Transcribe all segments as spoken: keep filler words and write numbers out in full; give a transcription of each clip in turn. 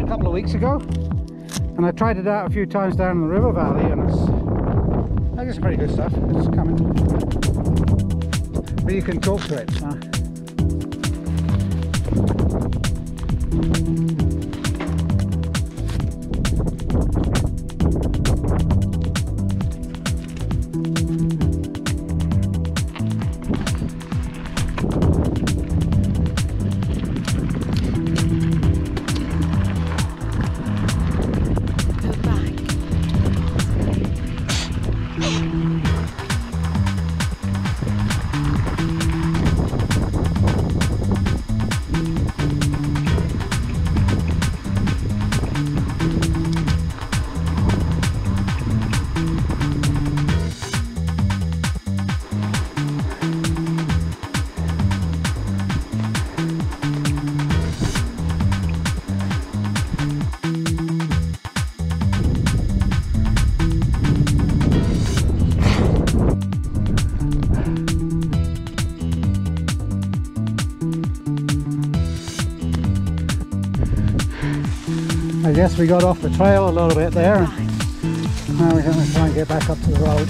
couple of weeks ago, and I tried it out a few times down in the river valley, and it's I guess pretty good stuff. It's coming, but you can talk to it. So. I guess we got off the trail a little bit there. Now we're going to try and get back up to the road.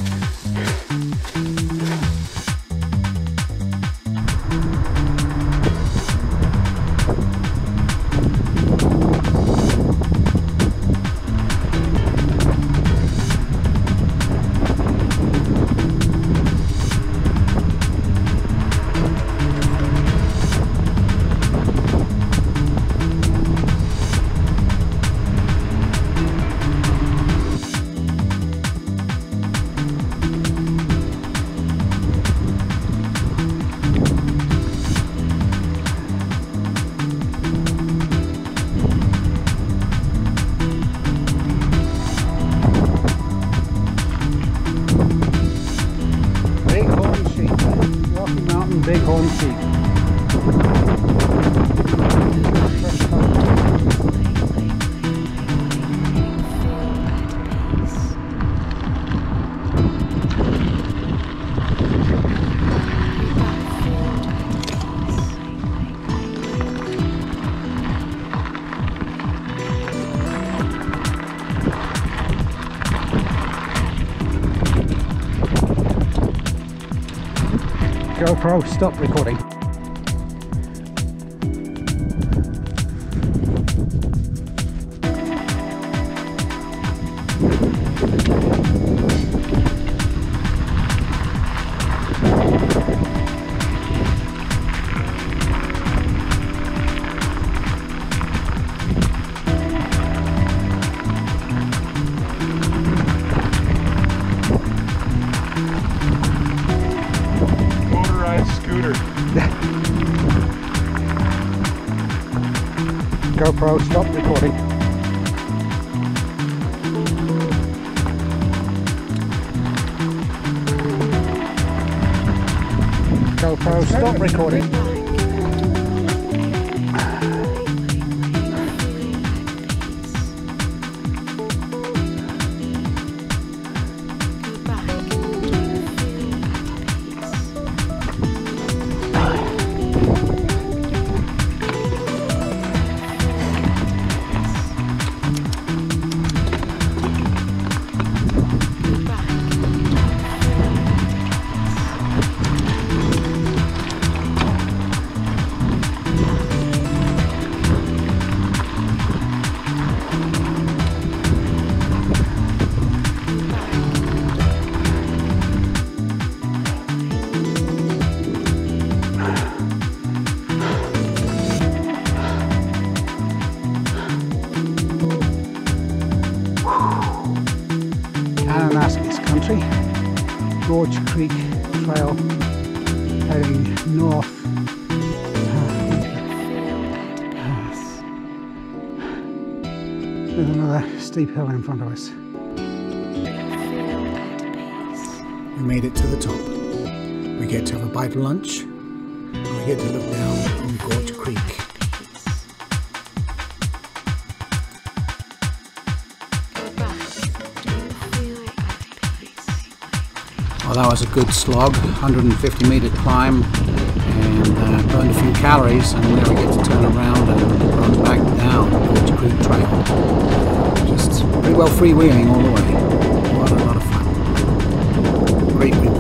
Bighorn sheep. GoPro, stop recording. GoPro, stop recording. GoPro, stop recording. Kananaskis country, Gorge Creek Trail heading north. There's another steep hill in front of us. We made it to the top. We get to have a bite of lunch and we get to look down on Gorge Creek. Well, that was a good slog, one hundred fifty meter climb, and uh, burned a few calories, and now we get to turn around and run back down Gorge Creek Trail. Just pretty well freewheeling all the way. What a lot of fun. Great reward.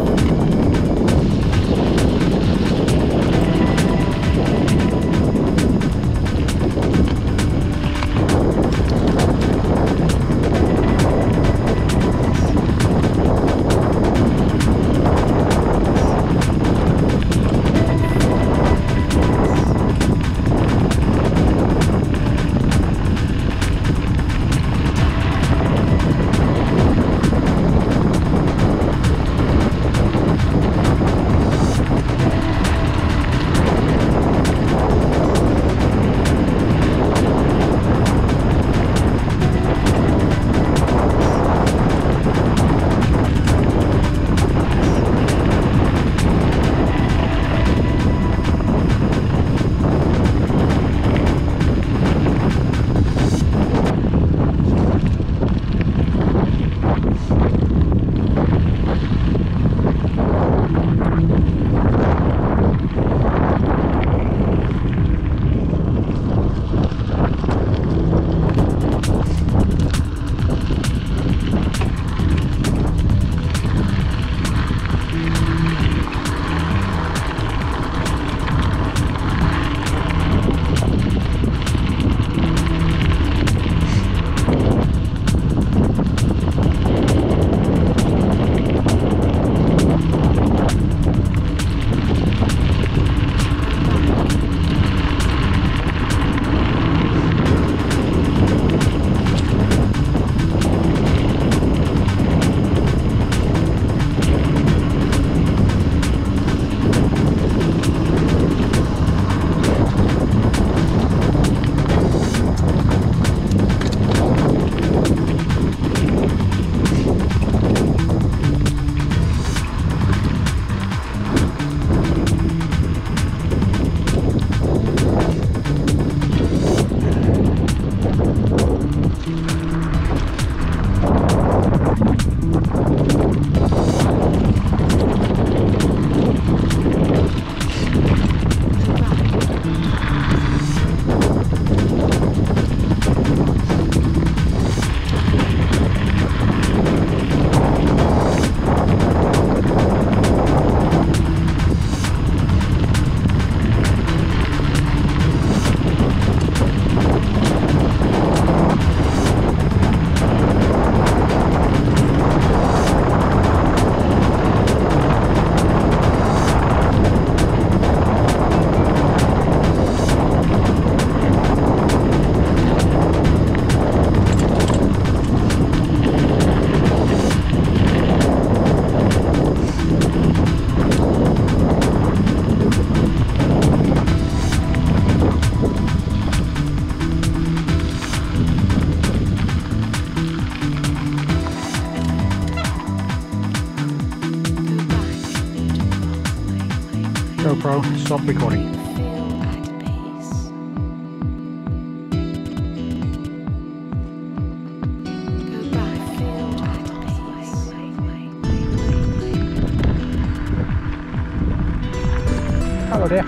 GoPro, stop recording. Hello there.